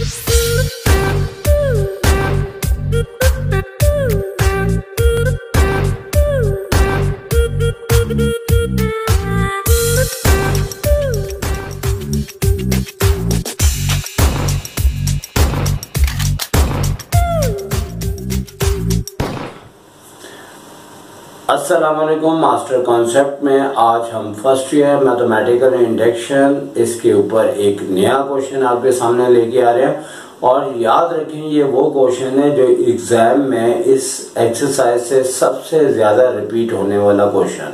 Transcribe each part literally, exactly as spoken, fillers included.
अस्सलाम वालेकुम। Master concept में आज हम फर्स्ट ईयर मैथमेटिकल इंडक्शन इसके ऊपर एक नया क्वेश्चन आपके सामने लेके आ रहे हैं। और याद रखें ये वो क्वेश्चन है जो एग्जाम में इस एक्सरसाइज से सबसे ज्यादा रिपीट होने वाला क्वेश्चन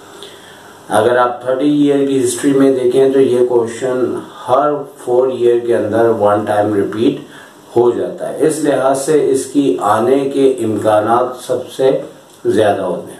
है। अगर आप थर्टी ईयर की हिस्ट्री में देखें तो ये क्वेश्चन हर फोर ईयर के अंदर वन टाइम रिपीट हो जाता है। इस लिहाज से इसकी आने के इम्कानात सबसे ज्यादा होते हैं।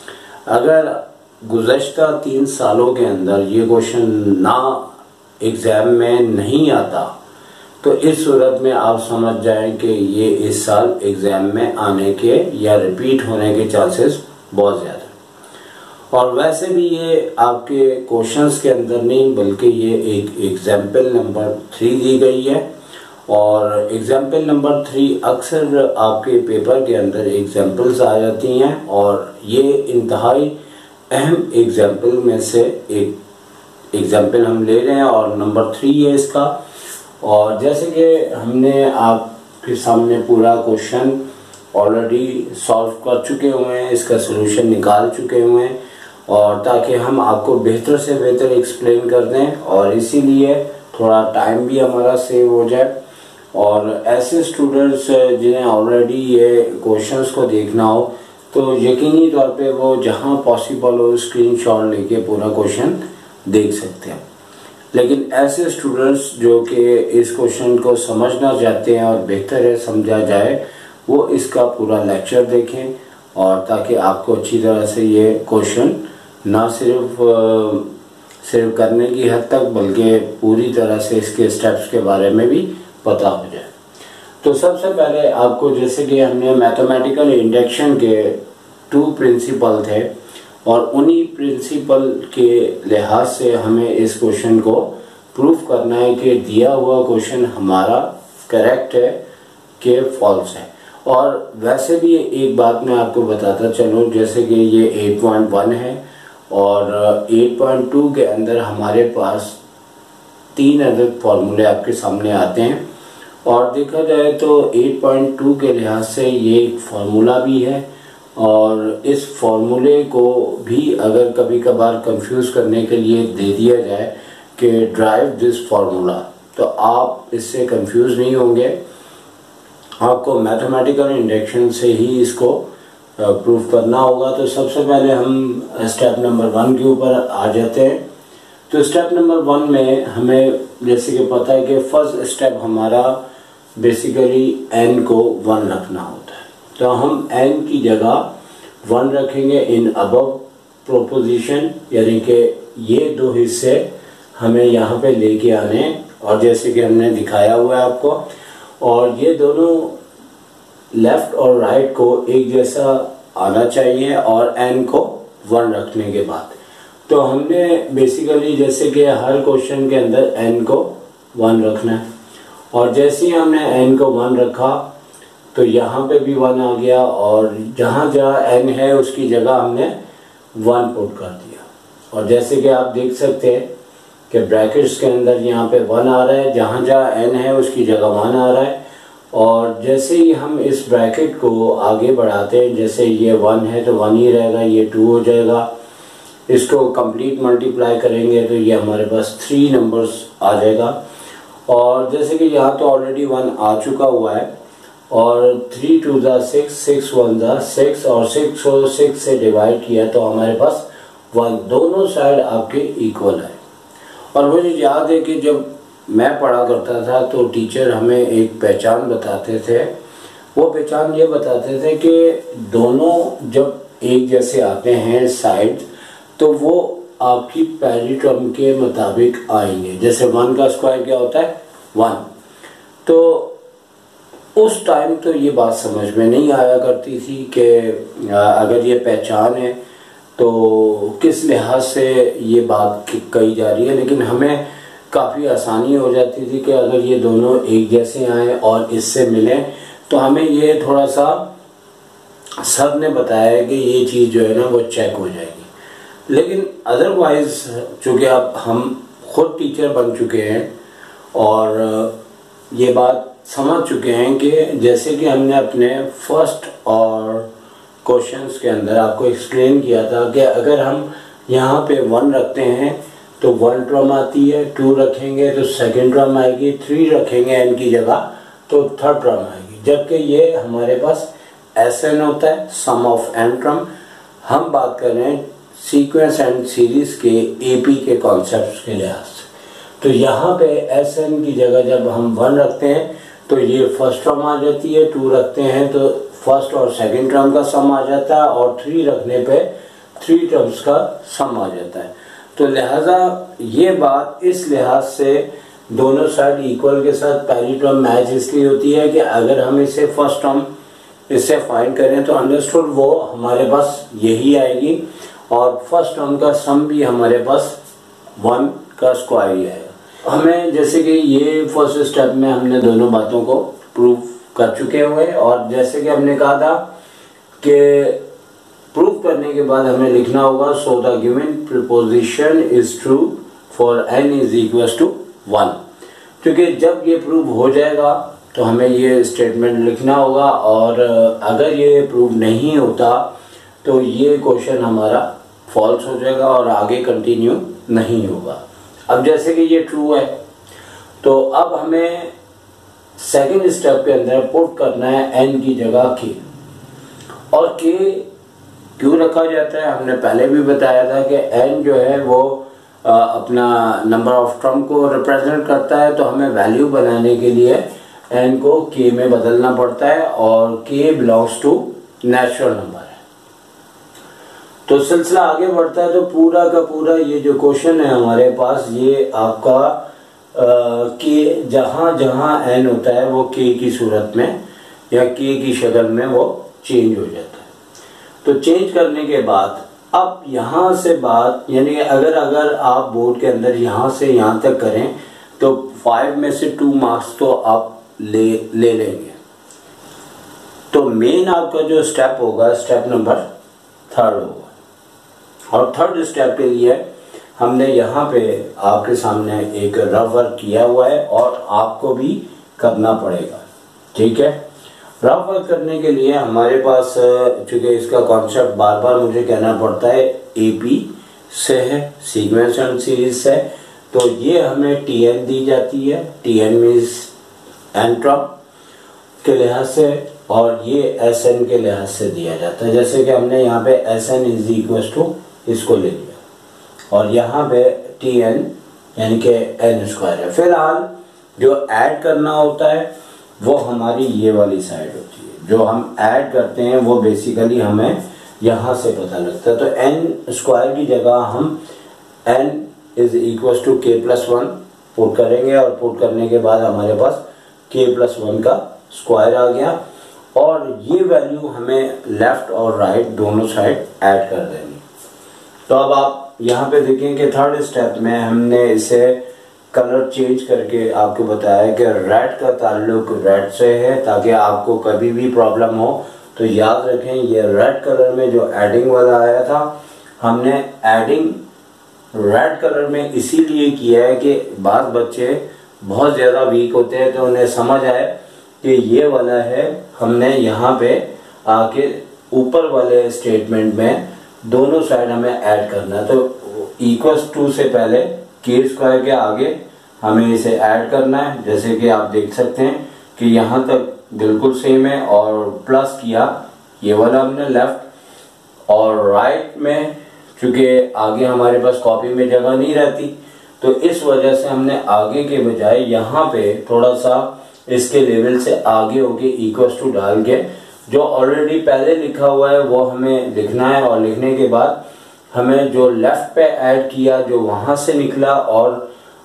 अगर गुज़श्ता तीन सालों के अंदर ये क्वेश्चन ना एग्जाम में नहीं आता तो इस सूरत में आप समझ जाएं कि ये इस साल एग्जाम में आने के या रिपीट होने के चांसेस बहुत ज़्यादा। और वैसे भी ये आपके क्वेश्चंस के अंदर नहीं बल्कि ये एक एग्जाम्पल नंबर थ्री दी गई है। और एग्जाम्पल नंबर थ्री अक्सर आपके पेपर के अंदर एग्जाम्पल्स आ जाती हैं और ये इंतहाई अहम एग्जाम्पल में से एक एग्जाम्पल हम ले रहे हैं और नंबर थ्री है इसका। और जैसे कि हमने आपके सामने पूरा क्वेश्चन ऑलरेडी सॉल्व कर चुके हुए हैं, इसका सोल्यूशन निकाल चुके हुए हैं और ताकि हम आपको बेहतर से बेहतर एक्सप्लेन कर दें और इसीलिए थोड़ा टाइम भी हमारा सेव हो जाए। और ऐसे स्टूडेंट्स जिन्हें ऑलरेडी ये क्वेश्चंस को देखना हो तो यकीनी तौर पे वो जहां पॉसिबल हो स्क्रीनशॉट लेके पूरा क्वेश्चन देख सकते हैं। लेकिन ऐसे स्टूडेंट्स जो कि इस क्वेश्चन को समझना चाहते हैं और बेहतर है समझा जाए वो इसका पूरा लेक्चर देखें और ताकि आपको अच्छी तरह से ये क्वेश्चन ना सिर्फ सिर्फ करने की हद तक बल्कि पूरी तरह से इसके स्टेप्स के बारे में भी पता हो जाए। तो सबसे पहले आपको जैसे कि हमने मैथमेटिकल इंडक्शन के टू प्रिंसिपल थे और उन्हीं प्रिंसिपल के लिहाज से हमें इस क्वेश्चन को प्रूफ करना है कि दिया हुआ क्वेश्चन हमारा करेक्ट है कि फॉल्स है। और वैसे भी एक बात मैं आपको बताता चलूँ, जैसे कि ये एट पॉइंट वन है और एट पॉइंट टू के अंदर हमारे पास तीन अदद फॉर्मूले आपके सामने आते हैं और देखा जाए तो एट पॉइंट टू के लिहाज से ये एक फार्मूला भी है और इस फार्मूले को भी अगर कभी कभार कंफ्यूज करने के लिए दे दिया जाए कि ड्राइव दिस फार्मूला तो आप इससे कंफ्यूज नहीं होंगे। आपको मैथमेटिकल इंडक्शन से ही इसको प्रूफ करना होगा। तो सबसे पहले हम स्टेप नंबर वन के ऊपर आ जाते हैं। तो स्टेप नंबर वन में हमें जैसे कि पता है कि फर्स्ट स्टेप हमारा बेसिकली n को वन रखना होता है। तो हम n की जगह वन रखेंगे इन अबव प्रोपोजिशन, यानी कि ये दो हिस्से हमें यहाँ पे लेके आने और जैसे कि हमने दिखाया हुआ है आपको, और ये दोनों लेफ्ट और राइट को एक जैसा आना चाहिए और n को वन रखने के बाद। तो हमने बेसिकली जैसे कि हर क्वेश्चन के अंदर n को वन रखना है और जैसे ही हमने n को वन रखा तो यहाँ पे भी वन आ गया और जहाँ जहाँ n है उसकी जगह हमने वन पुट कर दिया। और जैसे कि आप देख सकते हैं कि ब्रैकेट्स के अंदर यहाँ पे वन आ रहा है, जहाँ जहाँ n है उसकी जगह वन आ रहा है। और जैसे ही हम इस ब्रैकेट को आगे बढ़ाते हैं, जैसे ये वन है तो वन ही रहेगा, ये टू हो जाएगा, इसको कंप्लीट मल्टीप्लाई करेंगे तो ये हमारे पास थ्री नंबर्स आ जाएगा। और जैसे कि यहाँ तो ऑलरेडी वन आ चुका हुआ है और थ्री टू ज़ा सिक्स, सिक्स वन ज़ा सिक्स और सिक्स को सिक्स से डिवाइड किया तो हमारे पास वन, दोनों साइड आपके इक्वल है। और मुझे याद है कि जब मैं पढ़ा करता था तो टीचर हमें एक पहचान बताते थे। वो पहचान ये बताते थे कि दोनों जब एक जैसे आते हैं साइड तो वो आपकी पहली टर्म के मुताबिक आएंगे। जैसे वन का स्क्वायर क्या होता है, वन। तो उस टाइम तो ये बात समझ में नहीं आया करती थी कि अगर ये पहचान है तो किस लिहाज से ये बात कही जा रही है। लेकिन हमें काफ़ी आसानी हो जाती थी कि अगर ये दोनों एक जैसे आए और इससे मिलें तो हमें ये थोड़ा सा सर ने बताया कि ये चीज़ जो है ना वो चेक हो जाएगी। लेकिन अदरवाइज चूँकि अब हम खुद टीचर बन चुके हैं और ये बात समझ चुके हैं कि जैसे कि हमने अपने फर्स्ट और क्वेश्चंस के अंदर आपको एक्सप्लेन किया था कि अगर हम यहाँ पे वन रखते हैं तो वन टर्म आती है, टू रखेंगे तो सेकंड टर्म आएगी, थ्री रखेंगे एन की जगह तो थर्ड टर्म आएगी। जबकि ये हमारे पास एस एन होता है, सम ऑफ एन टर्म। हम बात कर रहे हैं सीक्वेंस एंड सीरीज के एपी के कॉन्सेप्ट के लिहाज से। तो यहाँ पे एस एन की जगह जब हम वन रखते हैं तो ये फर्स्ट टर्म आ जाती है, टू रखते हैं तो फर्स्ट और सेकंड टर्म का सम आ जाता है और थ्री रखने पे थ्री टर्म्स का सम आ जाता है। तो लिहाजा ये बात इस लिहाज से दोनों साइड इक्वल के साथ पहली टर्म मैच इसलिए होती है कि अगर हम इसे फर्स्ट टर्म इससे फाइंड करें तो अंडरस्टूड वो हमारे पास यही आएगी और फर्स्ट टर्म का सम भी हमारे पास वन का स्क्वायर ही आएगा। हमें जैसे कि ये फर्स्ट स्टेप में हमने दोनों बातों को प्रूव कर चुके हुए और जैसे कि हमने कहा था कि प्रूव करने के बाद हमें लिखना होगा so the given preposition is true for N is equal to one. क्योंकि जब ये प्रूव हो जाएगा तो हमें ये स्टेटमेंट लिखना होगा और अगर ये प्रूव नहीं होता तो ये क्वेश्चन हमारा फॉल्स हो जाएगा और आगे कंटिन्यू नहीं होगा। अब जैसे कि ये ट्रू है तो अब हमें सेकेंड स्टेप के अंदर पुट करना है एन की जगह के। और के क्यों रखा जाता है हमने पहले भी बताया था कि एन जो है वो आ, अपना नंबर ऑफ टर्म को रिप्रेजेंट करता है तो हमें वैल्यू बनाने के लिए एन को के में बदलना पड़ता है और के बिलोंग्स टू नेचुरल नंबर है। तो सिलसिला आगे बढ़ता है तो पूरा का पूरा ये जो क्वेश्चन है हमारे पास ये आपका के जहाँ जहाँ एन होता है वो के की सूरत में या के की शक्ल में वो चेंज हो जाता है। तो चेंज करने के बाद अब यहाँ से बात यानी अगर अगर आप बोर्ड के अंदर यहाँ से यहाँ तक करें तो फाइव में से टू मार्क्स तो आप ले ले लेंगे। तो मेन आपका जो स्टेप होगा स्टेप नंबर थर्ड होगा और थर्ड स्टेप के लिए हमने यहाँ पे आपके सामने एक रफ वर्क किया हुआ है और आपको भी करना पड़ेगा। ठीक है, रफ वर्क करने के लिए हमारे पास चूंकि इसका कॉन्सेप्ट बार बार मुझे कहना पड़ता है एपी से है, सीक्वेंस एंड सीरीज से, तो ये हमें टीएन दी जाती है। टीएन मीन्स एन टर्म के लिहाज से और ये एस एन के लिहाज से दिया जाता है। जैसे कि हमने यहाँ पे S N is equal to इसको ले लिया और यहाँ पे टी एन यानी कि एन स्क्वायर है। फिलहाल जो ऐड करना होता है वो हमारी ये वाली साइड होती है, जो हम ऐड करते हैं वो बेसिकली हमें यहाँ से पता लगता है। तो एन स्क्वायर की जगह हम N is equal to K plus one put करेंगे और पुट करने के बाद हमारे पास के प्लस वन का स्क्वायर आ गया और ये वैल्यू हमें लेफ्ट और राइट दोनों साइड ऐड कर देंगे। तो अब आप यहाँ पे देखें कि थर्ड स्टेप में हमने इसे कलर चेंज करके आपको बताया कि रेड का ताल्लुक रेड से है ताकि आपको कभी भी प्रॉब्लम हो तो याद रखें ये रेड कलर में जो एडिंग वाला आया था हमने एडिंग रेड कलर में इसीलिए किया है कि बाद बच्चे बहुत ज़्यादा वीक होते हैं तो उन्हें समझ आए कि ये वाला है। हमने यहाँ पे आके ऊपर वाले स्टेटमेंट में दोनों साइड हमें ऐड करना है। तो इक्वल्स टू से पहले के स्क्वायर के आगे हमें इसे ऐड करना है। जैसे कि आप देख सकते हैं कि यहाँ तक बिल्कुल सेम है और प्लस किया ये वाला हमने लेफ्ट और राइट में चूँकि आगे हमारे पास कॉपी में जगह नहीं रहती तो इस वजह से हमने आगे के बजाय यहाँ पे थोड़ा सा इसके लेवल से आगे होके इक्वल्स टू डाल के जो ऑलरेडी पहले लिखा हुआ है वो हमें लिखना है और लिखने के बाद हमें जो लेफ्ट पे ऐड किया जो वहाँ से निकला और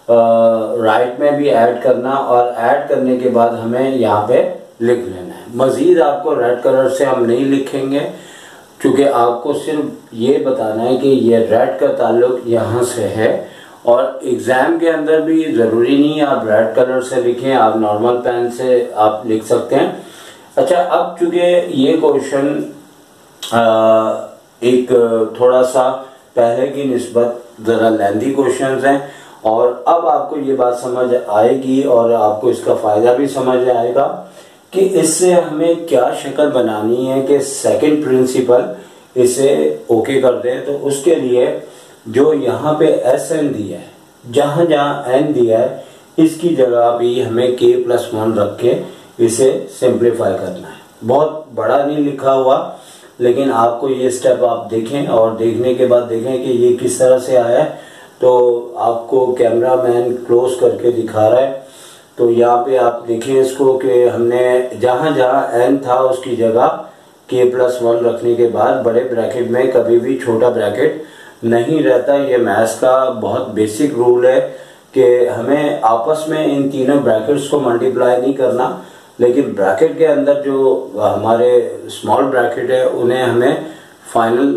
राइट में भी ऐड करना और ऐड करने के बाद हमें यहाँ पे लिख लेना है। मज़ीद आपको रेड कलर से हम नहीं लिखेंगे क्योंकि आपको सिर्फ ये बताना है कि ये रेड का ताल्लुक यहाँ से है और एग्ज़ाम के अंदर भी ज़रूरी नहीं आप रेड कलर से लिखें, आप नॉर्मल पेन से आप लिख सकते हैं। अच्छा, अब चूँकि ये क्वेश्चन एक थोड़ा सा पहले की निस्बत ज़रा लेंथी क्वेश्चन हैं और अब आपको ये बात समझ आएगी और आपको इसका फ़ायदा भी समझ आएगा कि इससे हमें क्या शक्ल बनानी है कि सेकंड प्रिंसिपल इसे ओके कर दें। तो उसके लिए जो यहाँ पे एस एन दिया है, जहाँ जहाँ एन दिया है, इसकी जगह भी हमें के प्लस वन रख के इसे सिंप्लीफाई करना है। बहुत बड़ा नहीं लिखा हुआ, लेकिन आपको ये स्टेप आप देखें और देखने के बाद देखें कि ये किस तरह से आया है। तो आपको कैमरा मैन क्लोज करके दिखा रहा है, तो यहाँ पे आप देखें इसको कि हमने जहाँ जहाँ एन था उसकी जगह के प्लस वन रखने के बाद बड़े ब्रैकेट में कभी भी छोटा ब्रैकेट नहीं रहता। ये मैथ्स का बहुत बेसिक रूल है कि हमें आपस में इन तीनों ब्रैकेट्स को मल्टीप्लाई नहीं करना, लेकिन ब्रैकेट के अंदर जो हमारे स्मॉल ब्रैकेट है उन्हें हमें फाइनल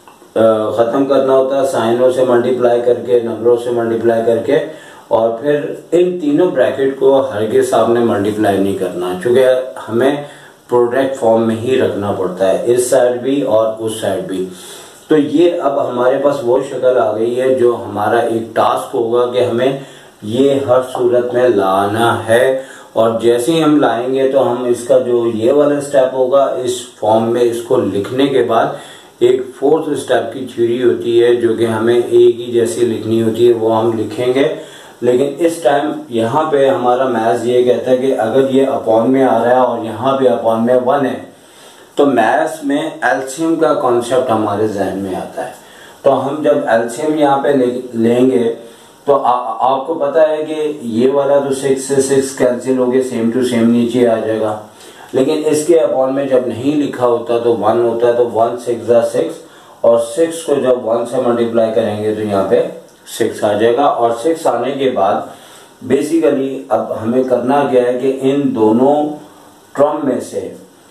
ख़त्म करना होता है साइनों से मल्टीप्लाई करके, नंबरों से मल्टीप्लाई करके, और फिर इन तीनों ब्रैकेट को हर के सामने मल्टीप्लाई नहीं करना, क्योंकि हमें प्रोडक्ट फॉर्म में ही रखना पड़ता है, इस साइड भी और उस साइड भी। तो ये अब हमारे पास वो शक्ल आ गई है जो हमारा एक टास्क होगा कि हमें ये हर सूरत में लाना है। और जैसे ही हम लाएंगे तो हम इसका जो ये वाला स्टेप होगा इस फॉर्म में इसको लिखने के बाद एक फोर्थ स्टेप की थ्योरी होती है जो कि हमें ए की जैसी लिखनी होती है, वो हम लिखेंगे। लेकिन इस टाइम यहाँ पे हमारा मैथ्स ये कहता है कि अगर ये अपॉन में आ रहा है और यहाँ पे अपॉन में वन है तो मैथ्स में एलसीएम का कॉन्सेप्ट हमारे जहन में आता है। तो हम जब एलसीएम यहाँ पे ले, लेंगे तो आ, आपको पता है कि ये वाला तो सिक्स से सिक्स कैंसिल हो गए, सेम टू सेम नीचे आ जाएगा। लेकिन इसके अपॉन में जब नहीं लिखा होता तो वन होता है, तो वन सिक्स जा सिक्स, और सिक्स को जब वन से मल्टीप्लाई करेंगे तो यहाँ पे सिक्स आ जाएगा। और सिक्स आने के बाद बेसिकली अब हमें करना क्या है कि इन दोनों टर्म में से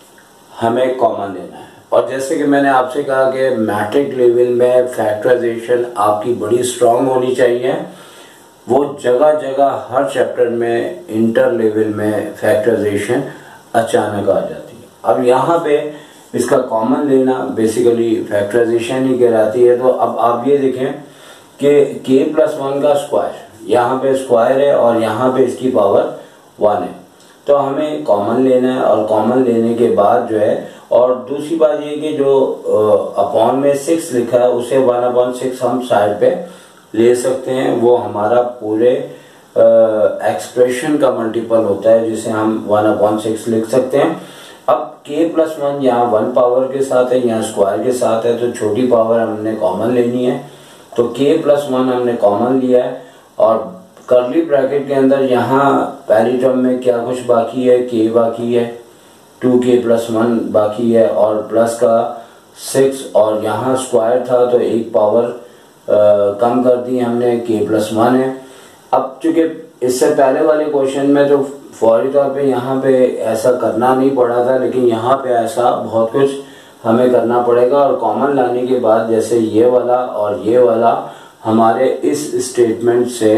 हमें कॉमन लेना है। और जैसे कि मैंने आपसे कहा कि मैट्रिक लेवल में फैक्टराइजेशन आपकी बड़ी स्ट्रांग होनी चाहिए, वो जगह जगह हर चैप्टर में इंटर लेवल में फैक्टराइजेशन अचानक आ जाती है। अब यहाँ पे इसका कॉमन लेना बेसिकली फैक्टराइजेशन ही कहलाती है। तो अब आप ये देखें कि के प्लस वन का स्क्वायर, यहाँ पे स्क्वायर है और यहाँ पे इसकी पावर वन है, तो हमें कॉमन लेना है। और कॉमन लेने के बाद जो है, और दूसरी बात ये कि जो अपॉन में सिक्स लिखा है उसे वन अपॉन सिक्स हम साइड पे ले सकते हैं, वो हमारा पूरे एक्सप्रेशन का मल्टीपल होता है जिसे हम वन अपॉन सिक्स लिख सकते हैं। अब के प्लस वन यहाँ वन पावर के साथ है, यहाँ स्क्वायर के साथ है, तो छोटी पावर हमने कॉमन लेनी है। तो के प्लस वन हमने कॉमन लिया है और कर्ली ब्रैकेट के अंदर यहाँ पहली टर्म में क्या कुछ बाकी है, के बाकी है, टू के प्लस वन बाकी है और प्लस का सिक्स, और यहाँ स्क्वायर था तो एक पावर आ, कम कर दी हमने, के प्लस वन है। अब चूंकि इससे पहले वाले क्वेश्चन में तो फौरी तौर पे यहाँ पे ऐसा करना नहीं पड़ा था, लेकिन यहाँ पे ऐसा बहुत कुछ हमें करना पड़ेगा। और कॉमन लाने के बाद जैसे ये वाला और ये वाला हमारे इस स्टेटमेंट से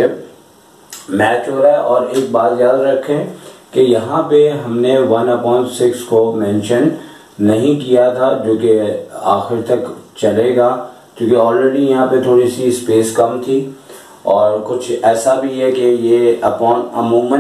मैच हो रहा है। और एक बात याद रखें कि यहाँ पे हमने वन अपॉन सिक्स को मेंशन नहीं किया था, जो कि आखिर तक चलेगा, क्योंकि ऑलरेडी यहाँ पे थोड़ी सी स्पेस कम थी। और कुछ ऐसा भी है कि ये अपॉन अमूमन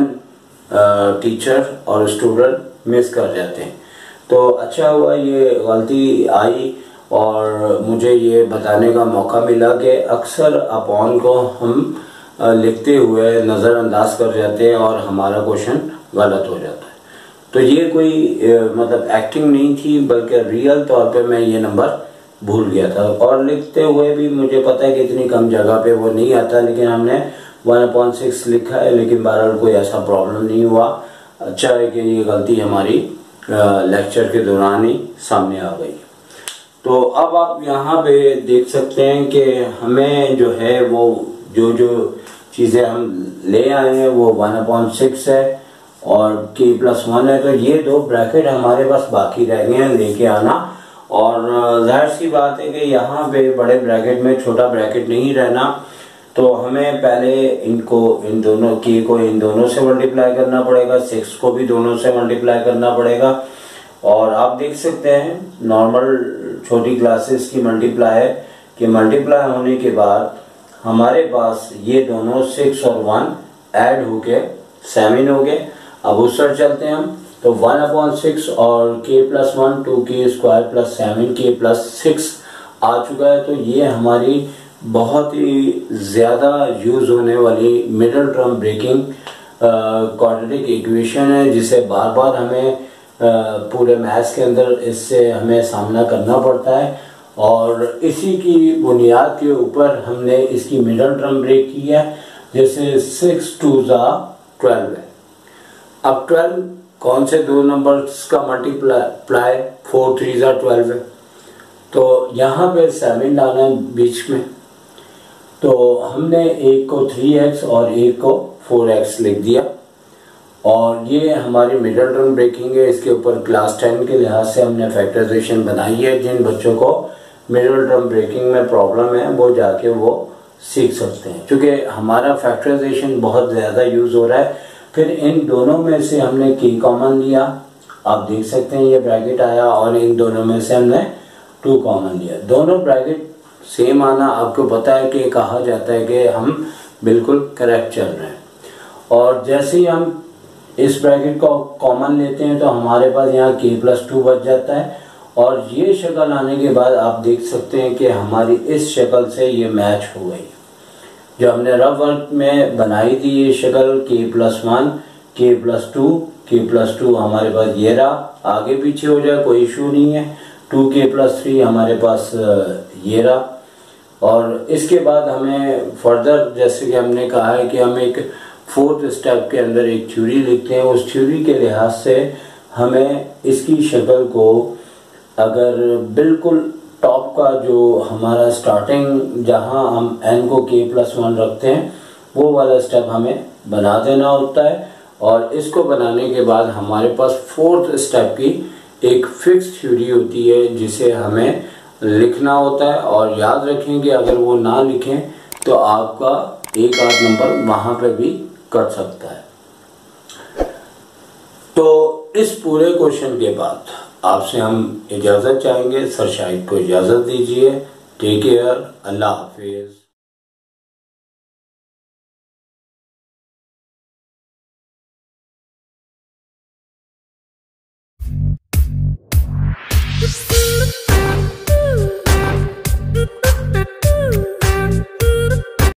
टीचर और स्टूडेंट मिस कर जाते हैं। तो अच्छा हुआ ये गलती आई और मुझे ये बताने का मौका मिला कि अक्सर अपॉन को हम लिखते हुए नज़रअंदाज कर जाते हैं और हमारा क्वेश्चन गलत हो जाता है। तो ये कोई मतलब एक्टिंग नहीं थी, बल्कि रियल तौर पे मैं ये नंबर भूल गया था। और लिखते हुए भी मुझे पता है कि इतनी कम जगह पे वो नहीं आता, लेकिन हमने वन अपॉन सिक्स लिखा है, लेकिन बहरहाल कोई ऐसा प्रॉब्लम नहीं हुआ। अच्छा है कि ये गलती हमारी लेक्चर के दौरान ही सामने आ गई। तो अब आप यहाँ पे देख सकते हैं कि हमें जो है वो जो जो चीज़ें हम ले आए हैं वो वन अपॉन सिक्स है और के प्लस वन है। तो ये दो ब्रैकेट हमारे पास बाकी रह गए हैं लेके आना। और जाहिर सी बात है कि यहाँ पे बड़े ब्रैकेट में छोटा ब्रैकेट नहीं रहना, तो हमें पहले इनको इन दोनों के को इन दोनों से मल्टीप्लाई करना पड़ेगा, सिक्स को भी दोनों से मल्टीप्लाई करना पड़ेगा। और आप देख सकते हैं नॉर्मल छोटी क्लासेस की मल्टीप्लाई है कि मल्टीप्लाई होने के बाद हमारे पास ये दोनों सिक्स और वन ऐड होके सेवन हो गए। अब उस पर चलते हैं हम, तो वन अपॉन सिक्स और K plus one, two K square plus seven K plus six आ चुका है। तो ये हमारी बहुत ही ज़्यादा यूज़ होने वाली middle term breaking quadratic equation है, जिसे बार बार हमें uh, पूरे मैथ्स के अंदर इससे हमें सामना करना पड़ता है। और इसी की बुनियाद के ऊपर हमने इसकी मिडिल टर्म ब्रेक की है, जैसे सिक्स टू ज़ा ट्वेल्व है। अब ट्वेल्व कौन से दो नंबर्स का मल्टीप्लाई, फोर थ्री ज़ा ट्वेल्व है। तो यहाँ पे सेवन डालना है बीच में, तो हमने एक को थ्री एक्स और एक को फोर एक्स लिख दिया। और ये हमारी मिडिल टर्म ब्रेकिंग है। इसके ऊपर क्लास टेन के लिहाज से हमने फैक्टराइजेशन बनाई है। जिन बच्चों को मिडिल टर्म ब्रेकिंग में प्रॉब्लम है वो जाके वो सीख सकते हैं, क्योंकि हमारा फैक्टराइजेशन बहुत ज़्यादा यूज़ हो रहा है। फिर इन दोनों में से हमने की कॉमन लिया, आप देख सकते हैं ये ब्रैकेट आया, और इन दोनों में से हमने टू कॉमन लिया। दोनों ब्रैकेट सेम आना आपको पता है कि कहा जाता है कि हम बिल्कुल करेक्ट चल रहे हैं। और जैसे ही हम इस ब्रैकेट को कॉमन लेते हैं तो हमारे पास यहाँ के प्लस टू बच जाता है। और ये शक्ल आने के बाद आप देख सकते हैं कि हमारी इस शक्ल से ये मैच हो गई। जो हमने रफ वर्क में बनाई थी ये शक्ल K plus one, K plus two, K plus two हमारे पास ये रहा, आगे पीछे हो जाए कोई इशू नहीं है। टू के प्लस थ्री हमारे पास ये रहा। और इसके बाद हमें फर्दर, जैसे कि हमने कहा है कि हम एक फोर्थ स्टेप के अंदर एक थ्योरी लिखते हैं, उस थ्योरी के लिहाज से हमें इसकी शक्ल को अगर बिल्कुल टॉप का जो हमारा स्टार्टिंग जहां हम n को k प्लस वन रखते हैं वो वाला स्टेप हमें बना देना होता है। और इसको बनाने के बाद हमारे पास फोर्थ स्टेप की एक फिक्स थ्योरी होती है जिसे हमें लिखना होता है। और याद रखें कि अगर वो ना लिखें तो आपका एक आध नंबर वहां पे भी कट सकता है। तो इस पूरे क्वेश्चन के बाद आपसे हम इजाज़त चाहेंगे। सर शाहिद को इजाज़त दीजिए। टेक केयर, अल्लाह हाफिज।